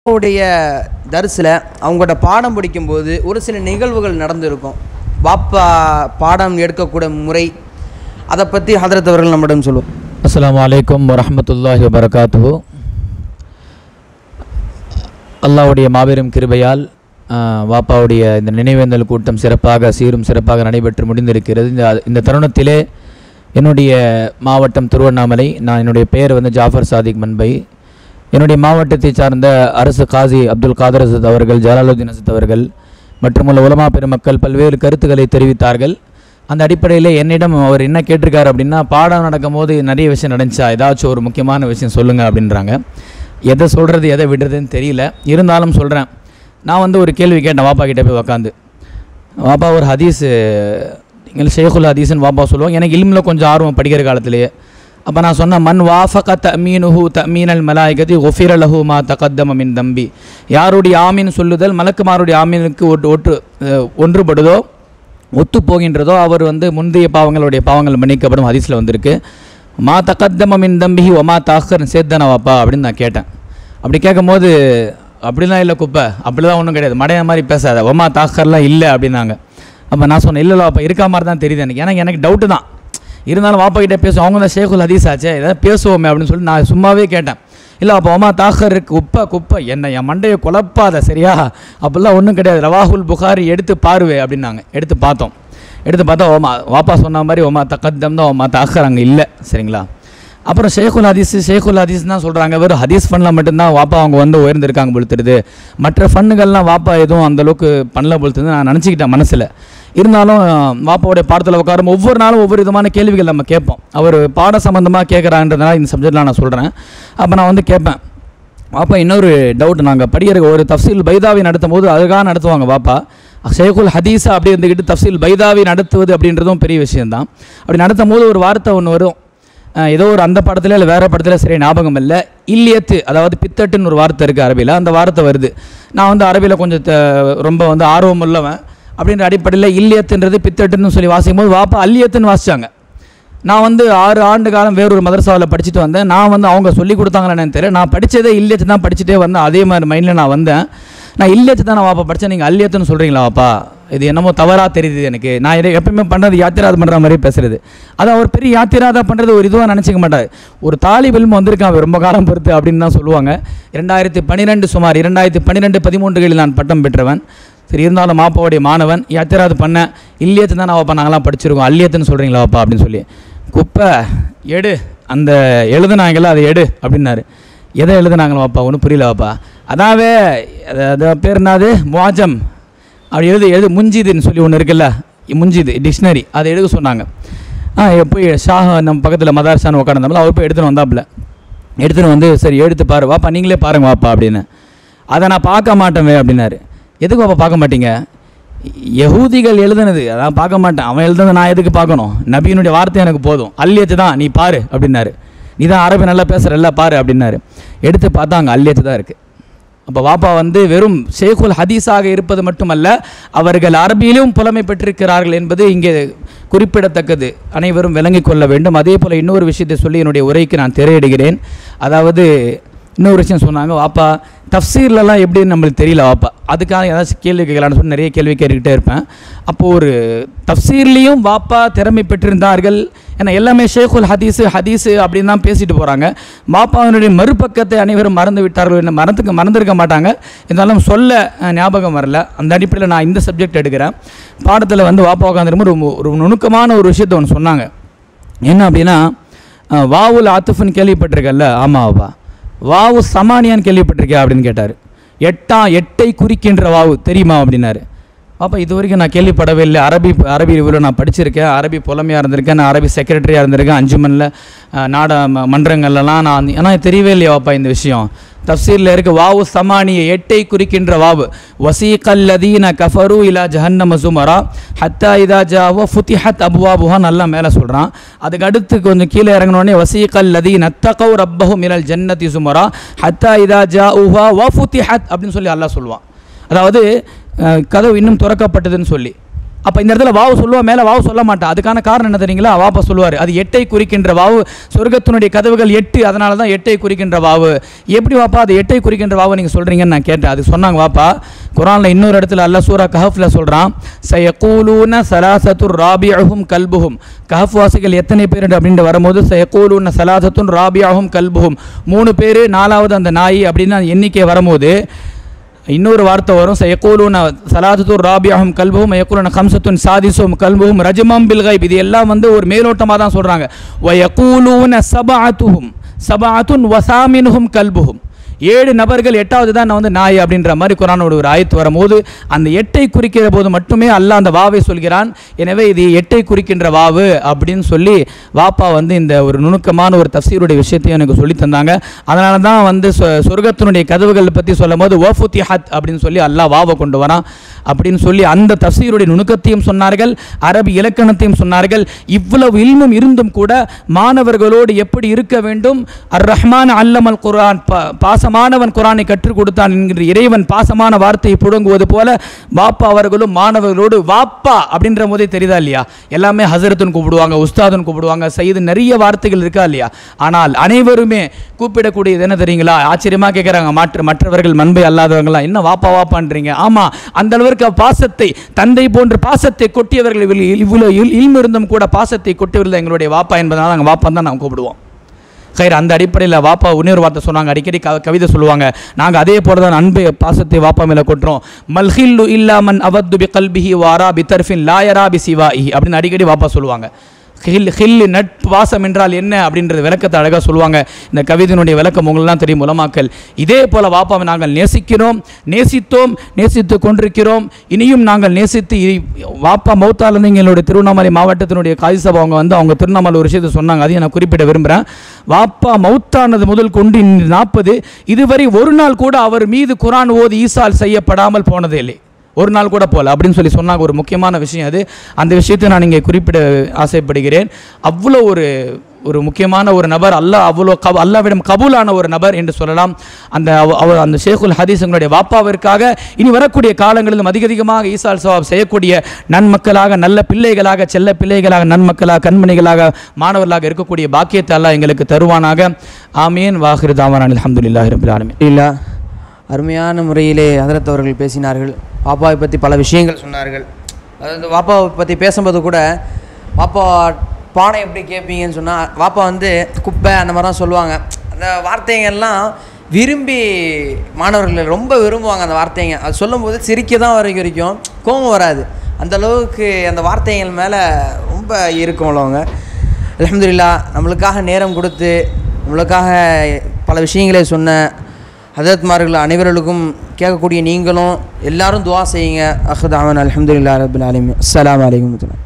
உடைய தரிசில் அவங்களோட பாடம் படிக்கும்போது ஒரு சில நிகழ்வுகள் நடந்திருக்கும். வாப்பா பாடம் எடுக்கக்கூடிய முறை, அதை பற்றி ஹதரத் அவர்கள் நம்மிடம் சொல்லுவோம். அஸ்ஸலாமு அலைக்கும் வரஹ்மத்துல்லாஹி வபரகாத்துஹு. அல்லாஹ்வுடைய மாபெரும் கிருபையால் வாப்பாவுடைய இந்த நினைவேந்தல் கூட்டம் சிறப்பாக சீரும் சிறப்பாக நடைபெற்று முடிந்திருக்கிறது. இந்த தருணத்திலே என்னுடைய மாவட்டம் திருவண்ணாமலை, நான் என்னுடைய பெயர் ஜாஃபர் சாதிக் மன்பை. என்னுடைய மாவட்டத்தை சார்ந்த அரசு காசி அப்துல் காதர் அசத் அவர்கள், ஜலாலுதீன் அசத் அவர்கள் மற்றும் உள்ள உலமா பெருமக்கள் பல்வேறு கருத்துக்களை தெரிவித்தார்கள். அந்த அடிப்படையில் என்னிடம் அவர் என்ன கேட்டிருக்காரு அப்படின்னா, பாடம் நடக்கும் போது நிறைய விஷயம் நடந்துச்சா, ஏதாச்சும் ஒரு முக்கியமான விஷயம் சொல்லுங்கள் அப்படின்றாங்க. எதை சொல்கிறது எதை விடுறதுன்னு தெரியல, இருந்தாலும் சொல்கிறேன். நான் ஒரு கேள்வி கேட்டேன் வாப்பா கிட்டே போய் உக்காந்து. வாப்பா ஒரு ஹதீஸ், எங்கள் ஷேகுல் ஹதீஸ்ன்னு வாப்பா சொல்லுவாங்க. எனக்கு இல்மில் கொஞ்சம் ஆர்வம் படிக்கிற காலத்திலேயே. அப்போ நான் சொன்னேன், மன் வாஃபக தமீனுஹு தமீனல் மலாயிகதி ஒஃபிர லஹு மா தகத்தம மின் தம்பி. யாருடைய ஆமீன் சொல்லுதல் மலக்குமாருடைய ஆமீனுக்கு ஒன்றுபடுதோ ஒத்து போகின்றதோ அவர் முந்தைய பாவங்களுடைய பாவங்கள் மன்னிக்கப்படும் ஹதீஸில் வந்திருக்கு. மா தகத்தம மின் தம்பிஹி ஒமா தாக்கர் சேத்தன வாப்பா அப்படின்னு நான் கேட்டேன். அப்படி கேட்கும்போது, அப்படிலாம் இல்லை குப்பை, அப்படிலாம் ஒன்றும் கிடையாது, மடையா மாதிரி பேசாத, ஒமா தாக்கர்லாம் இல்லை அப்படின்னாங்க. அப்போ நான் சொன்னேன், இல்லை வாப்பா இருக்கா மாதிரி தான் தெரியுது எனக்கு டவுட்டு தான், இருந்தாலும் வாப்பா கிட்டே பேசுவோம், அவங்க தான் ஷேகுல் ஹதீஸ் ஆச்சே, ஏதாவது பேசுவோமே அப்படின்னு சொல்லி நான் சும்மாவே கேட்டேன். இல்லை அப்போ ஒமா தாக்கர் குப்பை என்ன என் மண்டையை குழப்பாத சரியா, அப்படிலாம் ஒன்றும் கிடையாது, ரவாஹுல் புகாரி எடுத்து பாருவே அப்படின்னாங்க. எடுத்து பார்த்தா வாப்பா சொன்ன மாதிரி ஒமா தகத்தம் தான், ஒமா தாக்கர் அங்கே இல்லை. சரிங்களா? அப்புறம் ஷேகுல் ஹதீஸ் தான் சொல்கிறாங்க. வெறும் ஹதீஸ் ஃபன்னில் மட்டும்தான் வாப்பா அவங்க உயர்ந்திருக்காங்க பொழுத்துருது, மற்ற ஃபன்னுகள்லாம் வாப்பா எதுவும் அந்தளவுக்கு பண்ணல பொழுத்துருந்து நான் நினச்சிக்கிட்டேன் மனசில். இருந்தாலும் வாப்பாவுடைய பாடத்தில் உட்காரும் ஒவ்வொரு நாளும் ஒவ்வொரு விதமான கேள்விகள் நம்ம கேட்போம். அவர் பாட சம்மந்தமாக கேட்குறான்றதுனால இந்த சப்ஜெக்டில் நான் சொல்கிறேன். அப்போ நான் கேட்பேன், வாப்பா இன்னொரு டவுட், நாங்கள் படிக்கிற ஒரு தஃப்சீல் பைதாவி நடத்தும் போது அதுக்காக நடத்துவாங்க வாப்பா. ஷேகுல் ஹதீஸா அப்படி இருந்துக்கிட்டு தஃப்சீல் பைதாவி நடத்துவது அப்படின்றதும் பெரிய விஷயந்தான். அப்படி நடத்தும் போது ஒரு வார்த்தை ஒன்று வரும், ஏதோ ஒரு அந்த படத்தில் இல்லை வேறு படத்தில் சரியாக ஞாபகம் இல்லை, இல்லியத்து, அதாவது பித்தட்டுன்னு ஒரு வார்த்தை இருக்குது அரபியில், அந்த வார்த்தை வருது. நான் அரபியில் கொஞ்சம் ரொம்ப ஆர்வம் உள்ளவன் அப்படின்ற அடிப்படையில் இல்லியத்துன்றது பித்தட்டுன்னு சொல்லி வாசிக்கும் போது வாப்பா அல்லியத்துன்னு வாசித்தாங்க. நான் 6 ஆண்டு காலம் வேறொரு மதரசாவில் படிச்சுட்டு வந்தேன். நான் அவங்க சொல்லி கொடுத்தாங்கன்னு தெரியல, நான் படித்ததே இல்லியத்து தான் படிச்சுட்டே வந்தேன். அதே மாதிரி மைண்டில் நான் வந்தேன், நான் இல்லியத்து தான் நான் வாப்பா படித்தேன், நீங்கள் அல்லியத்துன்னு சொல்கிறீங்களா வாப்பா, இது என்னமோ தவறாக தெரியுது எனக்கு, நான் இதை எப்பயுமே பண்ணுறது யாத்திராது பண்ணுற மாதிரி பேசுகிறது. அதை அவர் பெரிய யாத்திராதாக பண்ணுறது ஒரு இதுவாக நினச்சிக்க மாட்டார். ஒரு தாலிபெல்மு வந்திருக்கான் ரொம்ப காலம் பொறுத்து அப்படின்னு தான் சொல்லுவாங்க. 2012 சுமார் 2012-13 நான் பட்டம் பெற்றவன். சரி, இருந்தாலும் மாப்பாவுடைய மாணவன், யாத்திராது பண்ணேன், இல்லியத்து தான் நான் வாப்பா நாங்களாம் படிச்சிருக்கோம், அல்லியத்துன்னு சொல்கிறீங்களா வாப்பா அப்படின்னு சொல்லி. குப்பை எடு, அந்த எழுதுனாங்களா அதை எடு அப்படின்னாரு. எதை எழுதுனாங்களா வாப்பா, ஒன்றும் புரியல வாப்பா. அதாவே அது பேர் என்னது, முவாஜம், அப்படி எழுது முஞ்சிதுன்னு சொல்லி ஒன்று இருக்குல்ல, முஞ்சிது டிக்ஷனரி, அதை எடுக்க சொன்னாங்க. போய் ஷாஹ் நம்ம பக்கத்தில் மதார்ஷான்னு உட்காந்துருந்தோம்ல, அவர் போய் எடுத்துன்னு வந்தாப்புல. சரி எடுத்து பாரு வாப்பா, நீங்களே பாருங்க வாப்பா அப்படின்னு. அதை நான் பார்க்க மாட்டேன் அப்படின்னாரு. எதுக்கு வாப்பா பார்க்க மாட்டீங்க, யஹூதிகள் எழுதுனது அதான் பார்க்க மாட்டேன், அவன் எழுதுனது நான் எதுக்கு பார்க்கணும், நபியினுடைய வார்த்தை எனக்கு போதும், அல்லியத்து தான் நீ பாரு அப்படின்னாரு. நீ தான் அரபி நல்லா பேசுகிறல்ல பாரு அப்படின்னாரு. எடுத்து பார்த்தா அங்கே அல்லியத்து தான் இருக்குது. அப்போ வாப்பா வெறும் ஷேகுல் ஹதீஸாக இருப்பது மட்டுமல்ல, அவர்கள் அரபியிலும் புலமை பெற்றிருக்கிறார்கள் என்பது இங்கே குறிப்பிடத்தக்கது, அனைவரும் விளங்கிக் கொள்ள வேண்டும். அதே போல் இன்னொரு விஷயத்தை சொல்லி என்னுடைய உரைக்கு நான் திரையிடுகிறேன். அதாவது இன்னொரு விஷயம் சொன்னாங்க, வாப்பா தஃப்சீர்லலாம் எப்படின்னு நம்மளுக்கு தெரியல வாப்பா, அதுக்காக ஏதாச்சும் கேள்வி கேட்கலான்னு சொல்லி நிறைய கேள்வி கேட்டுக்கிட்டே இருப்பேன். அப்போது ஒரு தஃப்சீர்லேயும் வாப்பா திறமை பெற்றிருந்தார்கள். ஏன்னா எல்லாமே ஷேகுல் ஹதீஸு அப்படின்னு தான் பேசிட்டு போகிறாங்க. வாப்பாவினுடைய மறுபக்கத்தை அனைவரும் மறந்து விட்டார்கள், என்ன மறந்துருக்க மாட்டாங்க, இருந்தாலும் சொல்ல ஞாபகம் வரல. அந்த அடிப்படையில் நான் இந்த சப்ஜெக்ட் எடுக்கிறேன். பாடத்தில் வாப்பா உட்காந்துருக்கும்போது ஒரு நுணுக்கமான ஒரு விஷயத்தை ஒன்று சொன்னாங்க. என்ன அப்படின்னா, வாவுல் ஆத்துஃப்னு கேள்விப்பட்டிருக்கல்ல, ஆமாம் வாப்பா, வாவு சமானியான்னு கேள்விப்பட்டிருக்கேன் அப்படின்னு கேட்டார். 8 குறிக்கின்ற வாவு தெரியுமா அப்படின்னாரு. அப்போ இது வரைக்கும் நான் கேள்விப்படவே இல்லை. அரபி இவ்வளோ நான் படிச்சிருக்கேன், அரபி புலமையாக இருந்திருக்கேன், நான் அரபி செக்ரட்டரியாக இருந்திருக்கேன், அஞ்சுமனில் மன்றங்கள்லாம் நான், ஆனால் தெரியவே இல்லையா வாப்பா இந்த விஷயம். தஃப்சீரில் இருக்க வாவு சமானிய 8 குறிக்கின்ற வாவு, வசீகல்லதீன கஃபரு இலா ஜஹன்னம சுமரா ஹத்தா இதா ஜாவோ ஃபுதிஹத் அப்வாபுஹா நல்லா மேலே சொல்கிறான். அதுக்கு அடுத்து கொஞ்சம் கீழே இறங்கினோடனே வசீகல்லதீன தகவ் ரப்பஹும் மினல் ஜன்னதி சுமரா ஹத்தா இதா ஜாஉஹா வ ஃபுதிஹத் அப்படின்னு சொல்லி அல்லாஹ் சொல்லுவான். அதாவது கதவு இன்னும் திறக்கப்பட்டதுன்னு சொல்லி அப்போ இந்த இடத்துல வாவு சொல்லுவா, மேலே வாவு சொல்ல மாட்டான். அதுக்கான காரணம் என்ன தெரியுங்களா? வாப்பா சொல்லுவார், அது 8ஐ குறிக்கின்ற வாவு. சொர்க்கத்தினுடைய கதவுகள் 8, அதனால தான் 8ஐ குறிக்கின்ற வாவு. எப்படி வாப்பா அது 8ஐ குறிக்கின்ற வாவு நீங்கள் சொல்கிறீங்கன்னு நான் கேட்டேன். அது சொன்னாங்க வாப்பா, குரானில் இன்னொரு இடத்துல அல்லாஹ் சூரா கஹஃப்ல சொல்கிறான், சயகூலூன சலாசத்துர் ராபியஹும் கல்புஹும். கஹஃப் வாசிகள் எத்தனை பேர் அப்படின்ட்டு வரும்போது சயகூலூன சலாசத்துன் ராபியஹும் கல்புஹும், 3 பேர், 4வது அந்த நாய் அப்படின்னு எண்ணிக்கை வரும்போது இன்னொரு வார்த்தை வரும், சயகூலூன சலாசத்துர் ராபியஹும் கல்புஹும் யகூலூன கம்சத்துன் சாதிசும் கல்புஹும் ரஜமம் பில் கைப். இது எல்லாம் ஒரு மேலோட்டமாக தான் சொல்கிறாங்க. வயகூலூன சபஅத்துன் வசாமினுஹும் கல்புஹும், 7 நபர்கள், 8வது தான் நாய் அப்படின்ற மாதிரி குரானோட ஒரு ஆயத்து வரும்போது அந்த 8ஐ குறிக்கிற போது மட்டுமே அல்லாஹ் அந்த வாவை சொல்கிறான். எனவே இது 8ஐ குறிக்கின்ற வாவு அப்படின்னு சொல்லி வாப்பா இந்த ஒரு நுணுக்கமான ஒரு தஃசீருடைய விஷயத்தையும் எனக்கு சொல்லி தந்தாங்க. அதனால தான் சொர்க்கத்தினுடைய கதவுகள் பற்றி சொல்லும் போது வஃபுத்திஹத் அப்படின்னு சொல்லி அல்லாஹ் வாவை கொண்டு வரான் அப்படின்னு சொல்லி அந்த தஃசீருடைய நுணுக்கத்தையும் சொன்னார்கள், அரபி இலக்கணத்தையும் சொன்னார்கள். இவ்வளவு இல்மும் இருந்தும் கூட மாணவர்களோடு எப்படி இருக்க வேண்டும், அர் ரஹ்மான் அல்லமல் குர்ஆன், பாசமானவன் குர்ஆனை கற்றுக் கொடுத்தான் என்கிற இறைவன் பாசமான வார்த்தையை புடுங்குவது போல வாப்பா அவர்களும் மாணவர்களோடு, வாப்பா அப்படின்ற போதே தெரியுதா இல்லையா, எல்லாமே ஹசரத்துன்னு கூப்பிடுவாங்க, உஸ்தாதுன்னு கூப்பிடுவாங்க, சையது, நிறைய வார்த்தைகள் இருக்கா இல்லையா. ஆனால் அனைவருமே கூப்பிடக்கூடியது என்ன தெரியுங்களா? ஆச்சரியமாக கேட்குறாங்க மற்றவர்கள் மண்பை அல்லாதவங்களாம், என்ன வாப்பா வாப்பான்றீங்க? ஆமாம், அந்த அளவிற்கு பாசத்தை, தந்தை போன்ற பாசத்தை கொட்டியவர்கள், இவ்வளோ இல்மு இருந்தும் கூட பாசத்தை கொட்டியவர்கள் எங்களுடைய வாப்பா என்பதனால நாங்கள் வாப்பா தான் நாங்கள் கூப்பிடுவோம். கைர் அந்த அடிப்படையில் வாப்பா இன்னொரு வார்த்தை சொன்னாங்க, அடிக்கடி கவிதை சொல்லுவாங்க, நாங்கள் அதே போல தான் அன்பை பாசத்தை வாப்பா மேலே கொட்டுறோம். மல்ஹில்லு இல்லாமன் அவத்து பி கல்பிஹி வாரா பி தர்ஃபின் லாயரா பி சிவாஹி அப்படின்னு அடிக்கடி வாப்பா சொல்லுவாங்க. ஹில் நட்பு வாசம் என்றால் என்ன அப்படின்றது விளக்கத்தை அழகாக சொல்லுவாங்க. இந்த கவிதையினுடைய விளக்கம் உங்களெல்லாம் தெரியும் உலமாக்கள். இதே போல் வாப்பாவை நாங்கள் நேசிக்கிறோம், நேசித்தோம், நேசித்து கொண்டிருக்கிறோம், இனியும் நாங்கள் நேசித்து. வாப்பா மௌத்தாலேருந்து எங்களுடைய திருவண்ணாமலை மாவட்டத்தினுடைய காதி சபா அவங்க திருவண்ணாமலை ஒரு விஷயத்தை சொன்னாங்க, அதையும் நான் குறிப்பிட விரும்புகிறேன். வாப்பா மௌத்தானது முதல் கொண்டு 40 இதுவரை ஒரு நாள் கூட அவர் மீது குர்ஆன் ஓதி ஈசால் செய்யப்படாமல் போனதே இல்லை, ஒரு நாள் கூட போல அப்படின்னு சொல்லி சொன்னாங்க. ஒரு முக்கியமான விஷயம் அது. அந்த விஷயத்தை நான் இங்கே குறிப்பிட ஆசைப்படுகிறேன். அவ்வளோ ஒரு முக்கியமான ஒரு நபர், அல்லாஹ்விடம் கபூலான ஒரு நபர் என்று சொல்லலாம். அந்த ஷேகுல் ஹதீஸ் எங்களுடைய வாப்பாவிற்காக இனி வரக்கூடிய காலங்களிலும் அதிகமாக ஈசால் சவாப் செய்யக்கூடிய நன்மக்களாக, நல்ல பிள்ளைகளாக, செல்ல பிள்ளைகளாக, நன்மக்களாக, கண்மணிகளாக, மாணவர்களாக இருக்கக்கூடிய பாக்கியத்தை அல்லாஹ் எங்களுக்கு தருவானாக. ஆமீன். வாஹிரு தாவானா அல்ஹம்துலில்லாஹி ரப்பில் ஆலமீன். அருமையான முறையிலே ஹதரத் அவர்கள் பேசினார்கள். வாப்பாவை பற்றி பல விஷயங்கள் சொன்னார்கள். அதாவது வாப்பாவை பற்றி பேசும்போது கூட, வாப்பா பாடம் எப்படி கேட்பீங்கன்னு சொன்னால், வாப்பா குப்பை அந்த மாதிரி தான் சொல்லுவாங்க. அந்த வார்த்தைங்கள்லாம் விரும்பி மாணவர்கள் ரொம்ப விரும்புவாங்க. அந்த வார்த்தைங்க அது சொல்லும்போது சிரிக்க தான் வரைக்கும் கோபம் வராது, அந்தளவுக்கு அந்த வார்த்தைகள் மேலே ரொம்ப இருக்கும் உள்ளவங்க. அல்ஹம்துலில்லாஹ், நம்மளுக்காக நேரம் கொடுத்து நம்மளுக்காக பல விஷயங்களை சொன்ன ஹதரத்மார்கள் அனைவர்களுக்கும் கேட்கக்கூடிய நீங்களும் எல்லாரும் துஆ செய்யுங்க. அஹ்தாவன் அல்ஹம்துலில்லாஹி ரப்பில் ஆலமீன். அஸ்ஸலாமு அலைக்கும்.